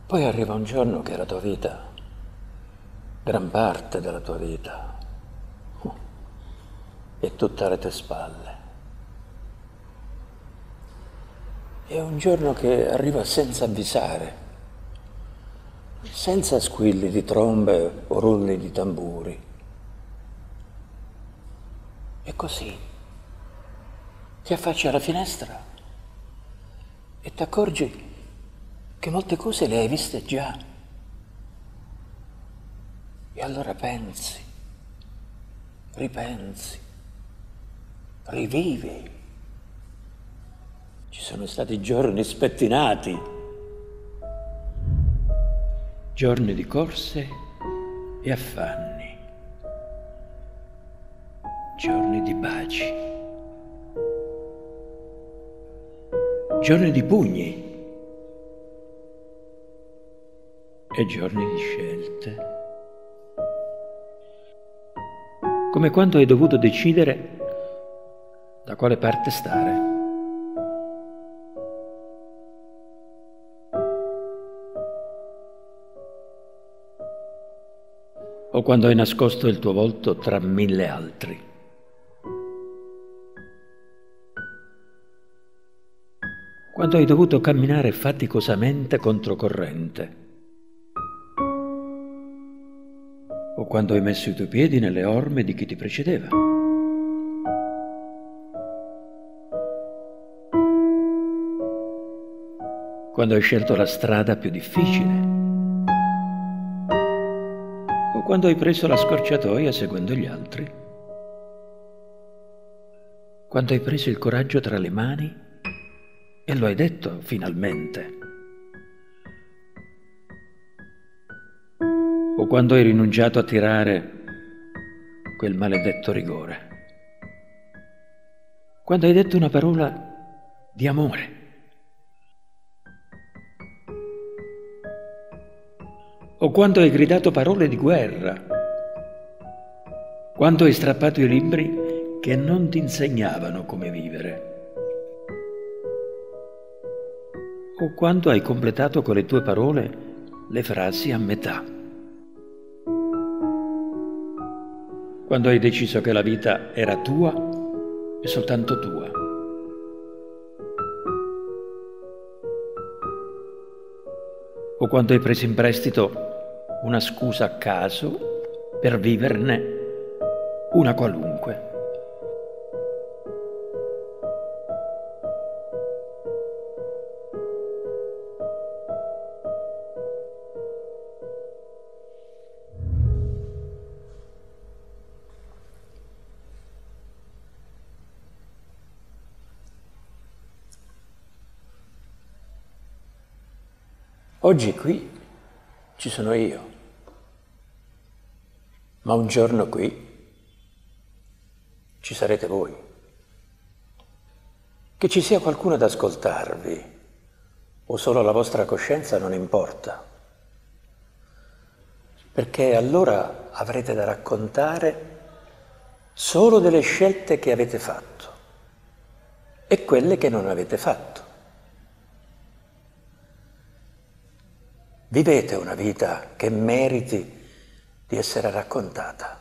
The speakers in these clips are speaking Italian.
Poi arriva un giorno che la tua vita, gran parte della tua vita, è tutta alle tue spalle. È un giorno che arriva senza avvisare, senza squilli di trombe o rulli di tamburi. E così ti affacci alla finestra e ti accorgi che molte cose le hai viste già. E allora pensi, ripensi, rivivi. Ci sono stati giorni spettinati, giorni di corse e affanni, giorni di baci, giorni di pugni e giorni di scelte. Come quando hai dovuto decidere da quale parte stare. O quando hai nascosto il tuo volto tra mille altri. Quando hai dovuto camminare faticosamente controcorrente. O quando hai messo i tuoi piedi nelle orme di chi ti precedeva. Quando hai scelto la strada più difficile. O quando hai preso la scorciatoia seguendo gli altri. Quando hai preso il coraggio tra le mani e lo hai detto finalmente. O quando hai rinunciato a tirare quel maledetto rigore. Quando hai detto una parola di amore. O quando hai gridato parole di guerra. Quando hai strappato i libri che non ti insegnavano come vivere. O quando hai completato con le tue parole le frasi a metà. Quando hai deciso che la vita era tua e soltanto tua. O quando hai preso in prestito una scusa a caso per viverne una qualunque. Oggi qui ci sono io, ma un giorno qui ci sarete voi. Che ci sia qualcuno ad ascoltarvi o solo la vostra coscienza non importa, perché allora avrete da raccontare solo delle scelte che avete fatto e quelle che non avete fatto. Vivete una vita che meriti di essere raccontata.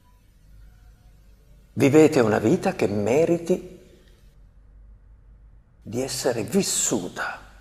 Vivete una vita che meriti di essere vissuta.